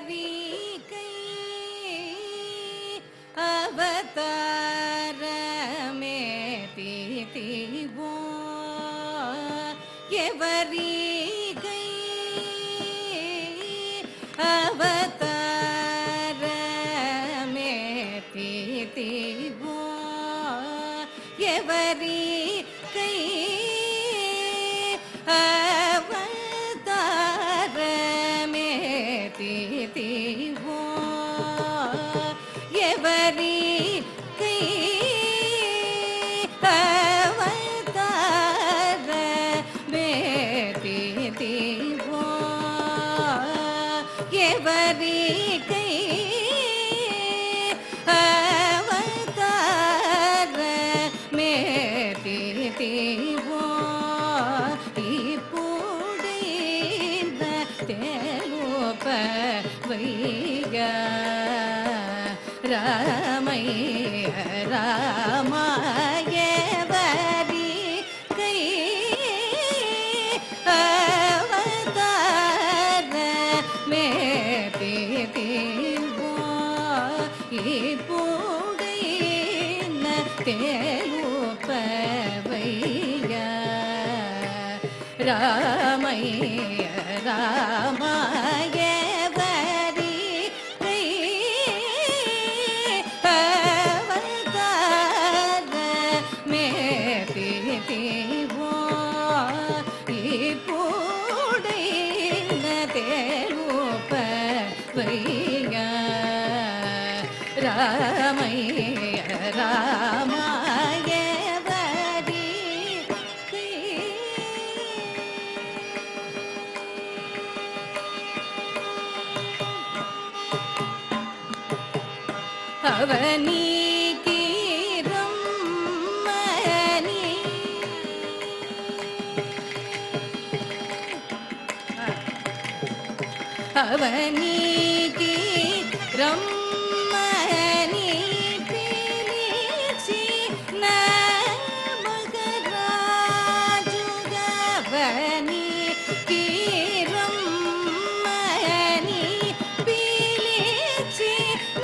எவரிகை அவதாரமே தீதிவோ எவரிகை அவதாரமே தீதிவோ எவரிகை அவதாரமே தீதிவோ எவரிகை அவதாரமே தீதிவோ எவரிகை அவதாரமே தீதிவோ இப்பூடின தேலோப வைக ராமைய ராமாயவரிகை அவதாரமே தீதிவோ இப்பூடின தேலோப வைக ராமைய ராமாயவரிகை அவதாரமே தீதிவோ இப்பூடின தேலோப வைக ராமைய ராமாயவரிகை அவனீகிரம் மணி அவனீகிரம் மணி பிலிச்சி நமகராஜுகவனீகிரம் மணி பிலிச்சி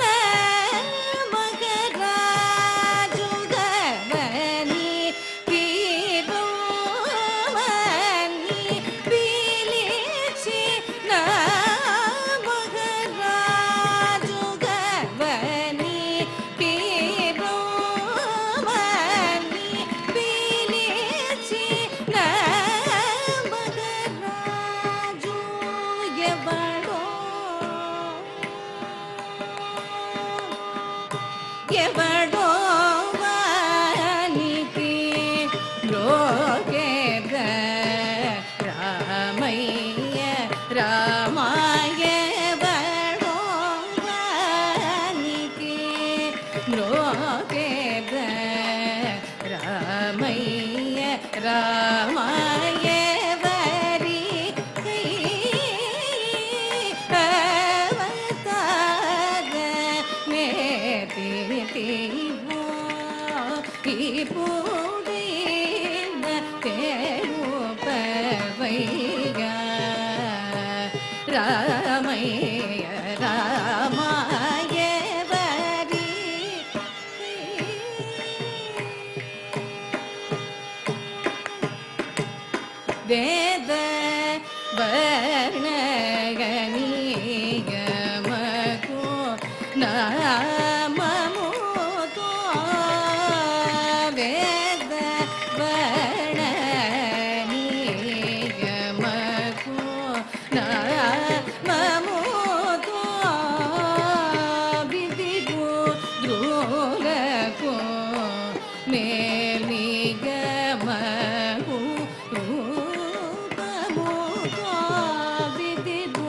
எவடோ வானிக்கு லோகேத ராமைய ராமாயவடோ வானிக்கு லோகேத ராமைய ராமாயவரிகை அவதாரமே தீதிவோ இப்பூடின தேலோப வைக ராமைய ராமாயவரிகை வேத வர்ணகனிகமகோ நாமமுதோ வேத வர்ணகனிகமகோ நாமமுதோ விதிபு துலகோ மேல்மிகமகோ ரூபமுதோ விதிபு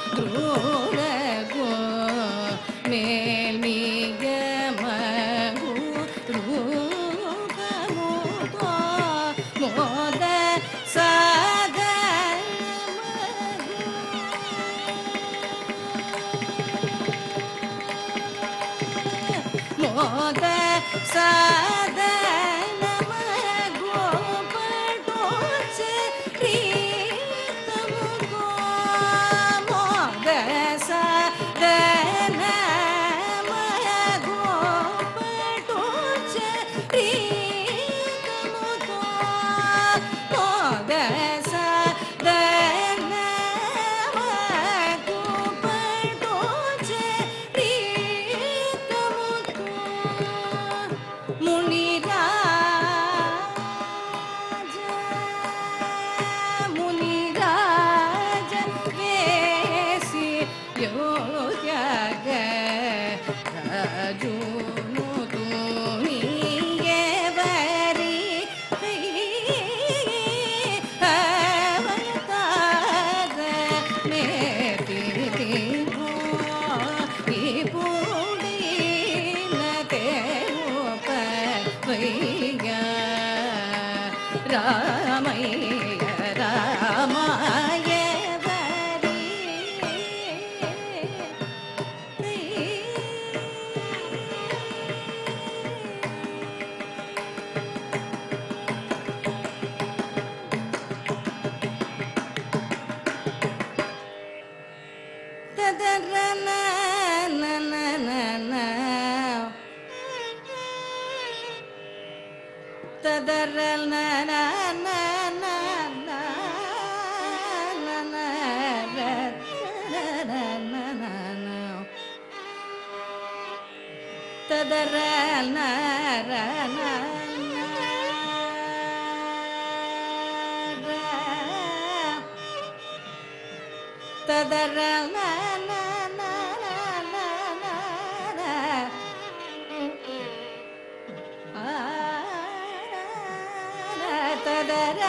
துலகோ மேல்மிகமகோ ரூபமுதோ மோத மோத சாதனமகோ படோச்ச ரீதமுகோ மோத ததர நர ததர ததர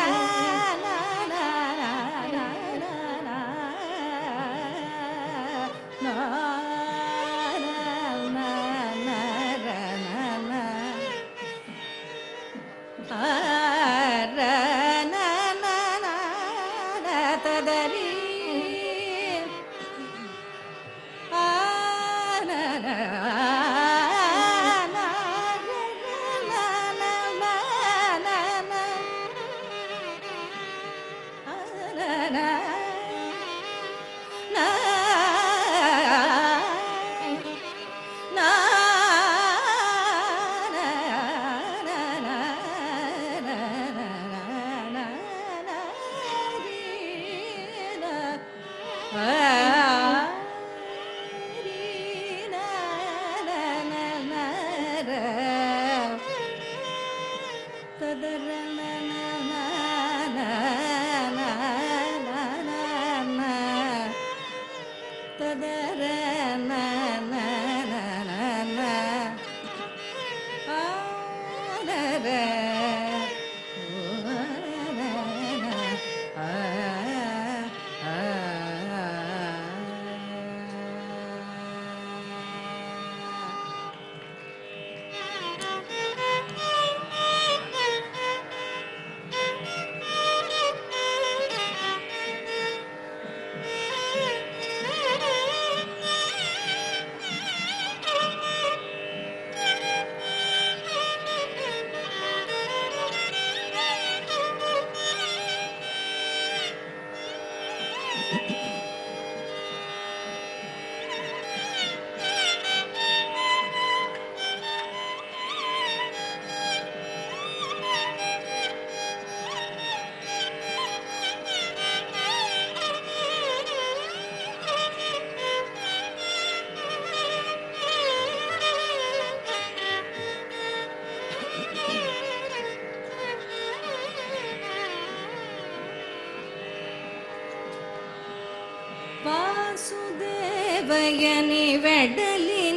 வாசுதேவயனி வெடலின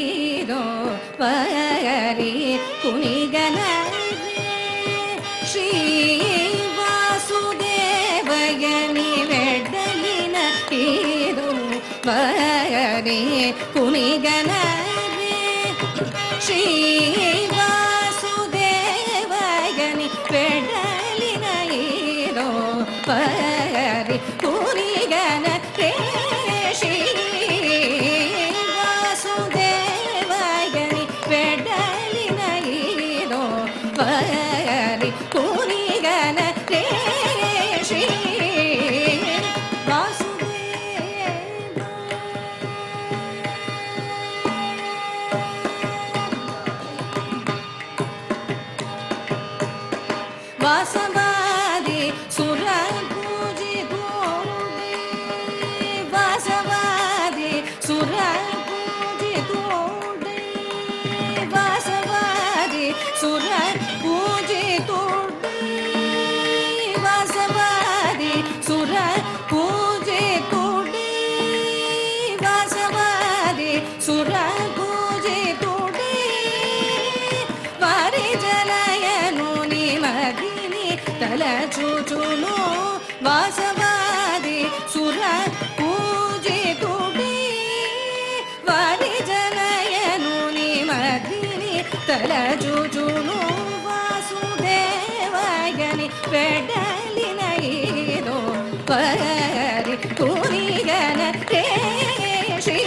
ஈரோ பரி குணிகனரே ஸ்ரீ வாசுதேவயனி வெடலின ஈரோ பரி குணிகனரே ஸ்ரீ வாசுதேவயனி வெடலின ஈரோ பரி குணிகனரே ஸ்ரீ வாசுதேவயனி வெடலின ஈரோ பரி குணிகனரே ஸ்ரீ வாசவாதி சுரபூஜி தோடே வாசவாதி சுரபூஜி தோடே வாசவாதி சுரபூஜி தோடே வாசவாதி சுரபூஜி தோடே வாசவாதி சுரபூஜி தோடே வாரி ஜலயனு நிமதி தல చూచును వాసవాది సుర పూజి తుడి వారి జనయను నిమదిని తల చూచును వాసుదేవయని వెడలిన ఈరో పరి కునిగన రే శ్రీ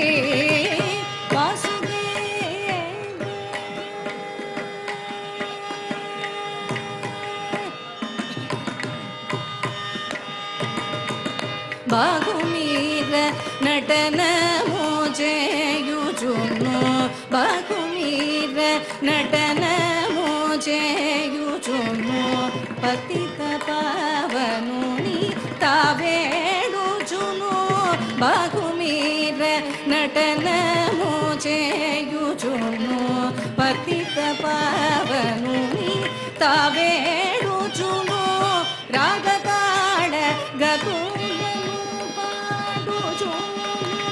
బాగుమీర నటనము చేయుచును బాగుమీర నటనము చేయుచును పతిత పావనుని తావేడుచును బాగుమీర నటనము చేయుచును పతిత పావనుని తావేడుచును రాగతాడ గతులను పాడుచును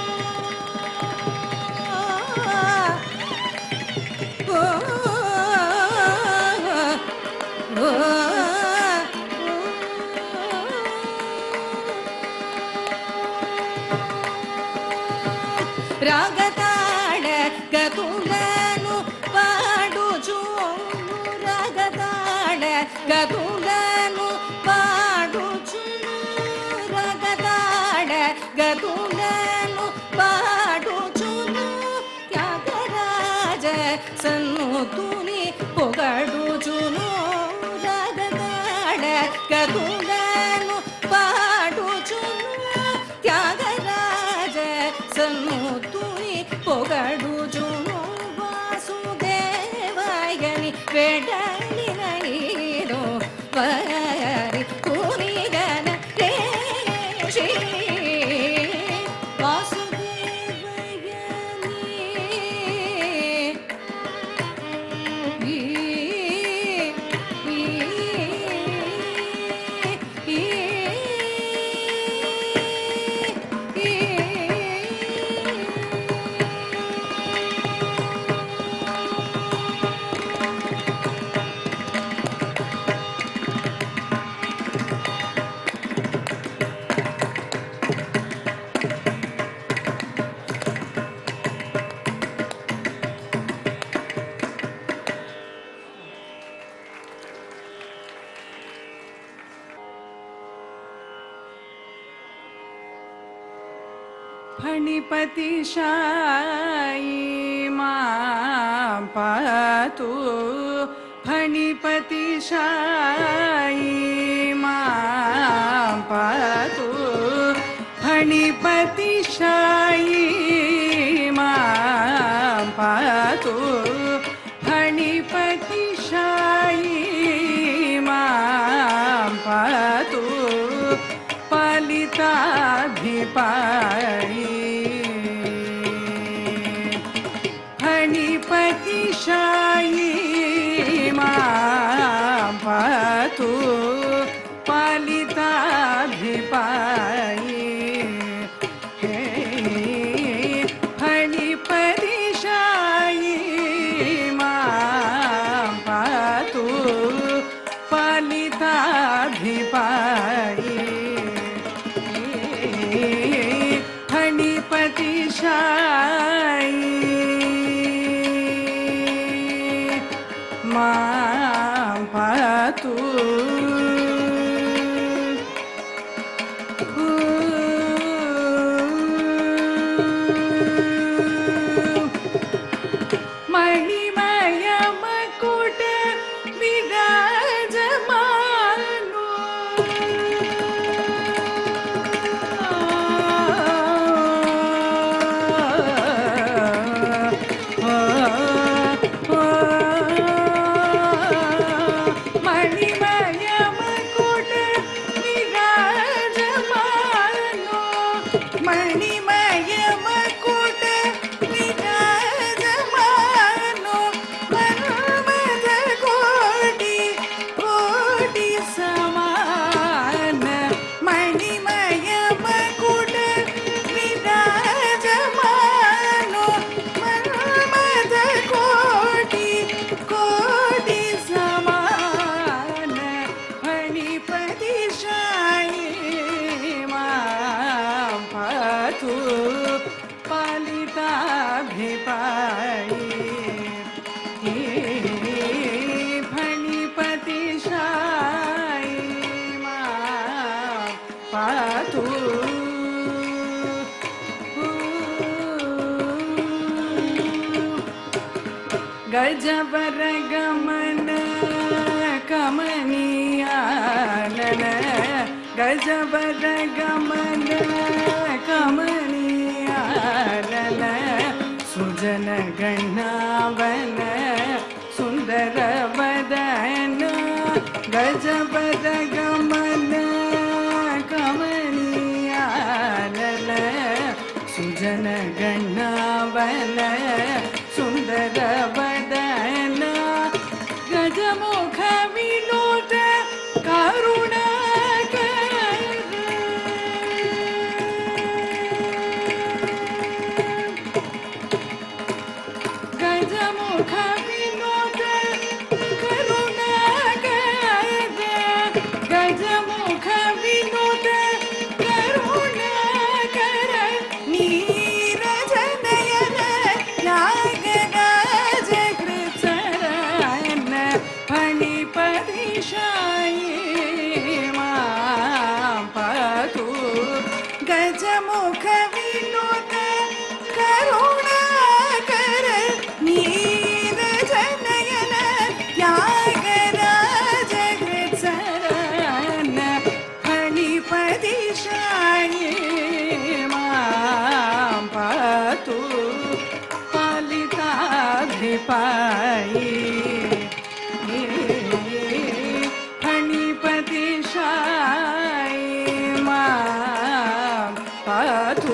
రాగతాడ గతులను పాడుచును రాగతాడ గతులను పాడుచును రాగతాడ గతులను పాడుచును త్యాగరాజ సన్నుతుని పొగడుచును రాగతాడ గతులను పాడుచును త్యాగరాజ సన్నుతుని పొగడుచును వాసుదేవాయని వెడలిన నీలో వారి కునిగన రేషి వాసుదేవాయని फणिपतिशायी मां पातु फणिपतिशायी मां पातु फणिपतिशायी मां पातु फणिपतिशायी मां पातु पालिताभिपायी फणिपतिशायी मां पातु पालिताभिपायी फणिपतिशायी मां पातु पालिताभिपायी फणिपतिशायी मां पातु मणिमय मकुट विराजमानो मणिमय मकुट विराजमानो मणिमय मकुट विराजमानो मन्मथ कोटि कोटि समान मणिमय मकुट विराजमानो मन्मथ कोटि कोटि समान फणिपतिशायी मां पातु पालिताभिपायी फणिपतिशायी मां पातु गजबर गमन कमनीयानन गजबर गमन कमनीयानन सुजन गणावन सुंदर वदन गजबर गमन कमनीयानन सुजन गणावन मुख विनोद करुणाकर नीर जनयन त्यागराज कृत्सरन फणिपति शायी मां पातु पालिताधिपायी फणिपति शायी मां पातु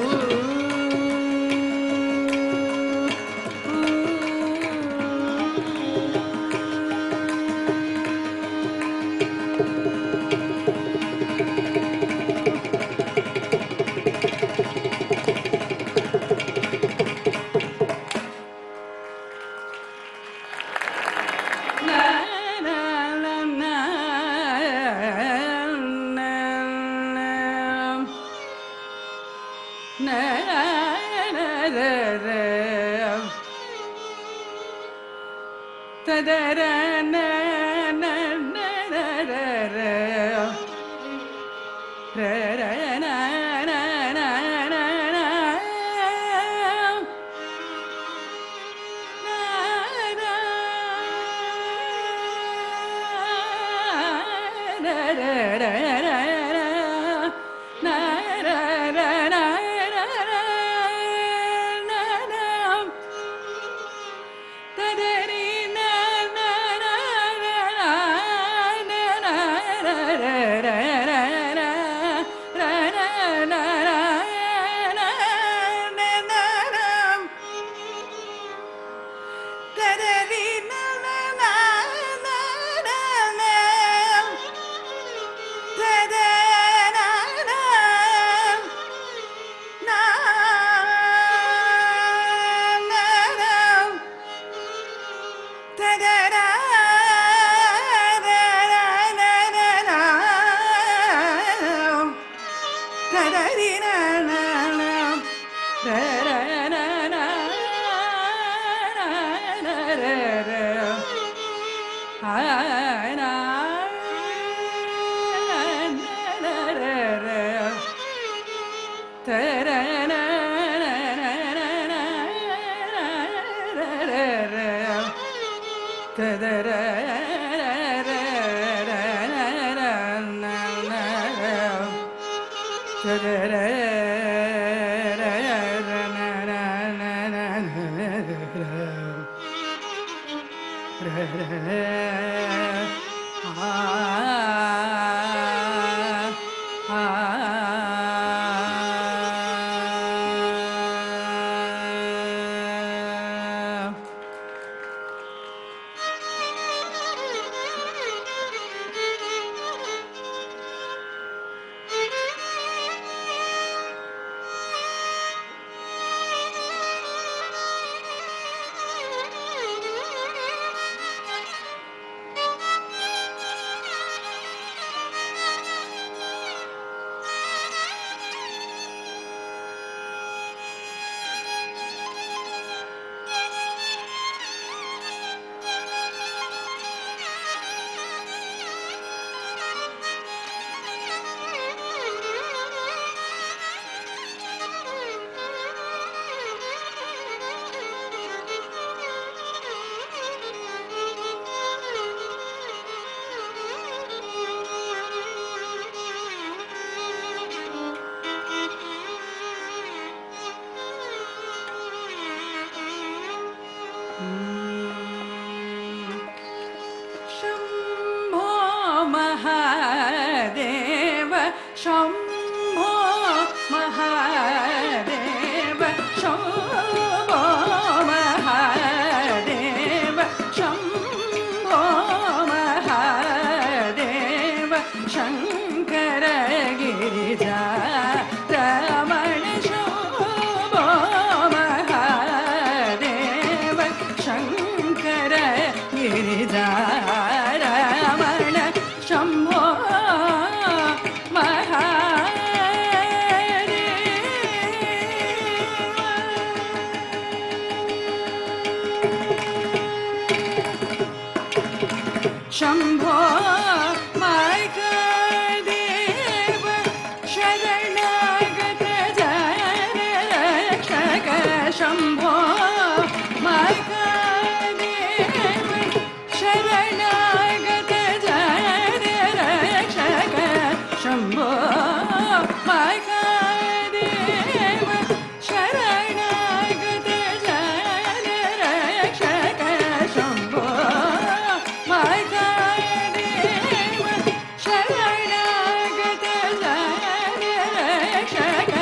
शम्भो महादेव शम्भो महादेव शम्भो महादेव शङ्कर गिरिजा रमण शम्भो महादेव शङ्कर गिरिजा रमण शम्भो शम्भो मार्गदेव शरणागत शम्भो महादेव शरणागत जन रक्षक शम्भो महादेव शरणागत जन रक्षक शम्भो महादेव शरणागत जन रक्षक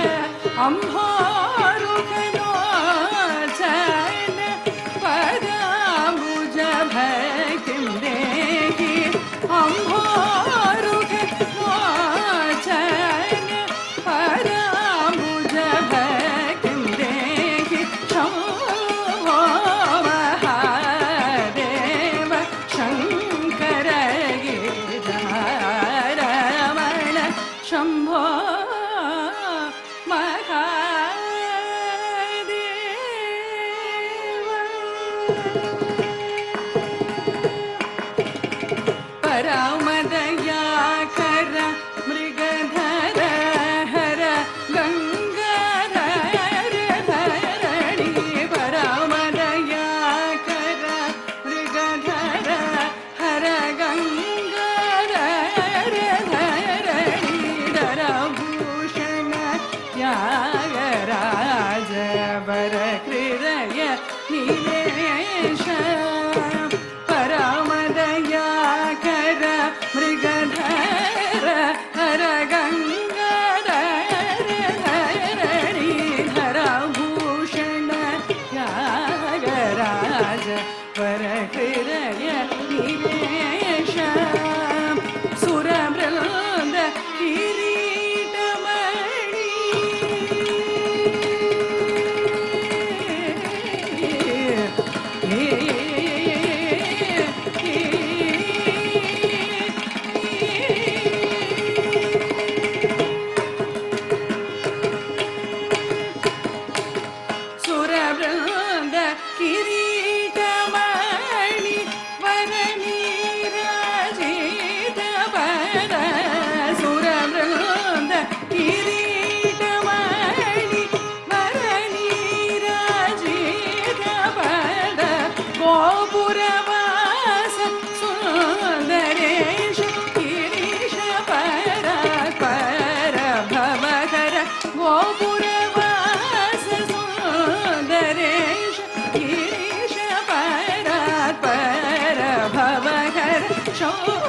अम्भोरुखलोचन पदाम्बुज भक्तिं देहि अम्भोरुखलोचन पदाम्बुज भक्तिं देहि शम्भो महादेव शङ्कर गिरिधारमण शम्भो परामदयाकर मृगधर हर गंगाधर धरणि परामदयाकर मृगधर हर गंगाधर धरणि धरभूषण त्यागराज वर हृदय निलेश परामदयाकर मृगधर हर गंगाधर धरणि धरभूषण त्यागराज वर हृदय निलेश सुरवृन्द किरीटमणि सुरवृन्द किरीटमणि वरनीराजित वर सुरवृन्द किरीटमणि वरनीराजित वर गोपुरवास सुन्दरेश गिरीश पर पर भवकर गोपुरवास सुन्दरेश गिरीश पर पर भवकर शो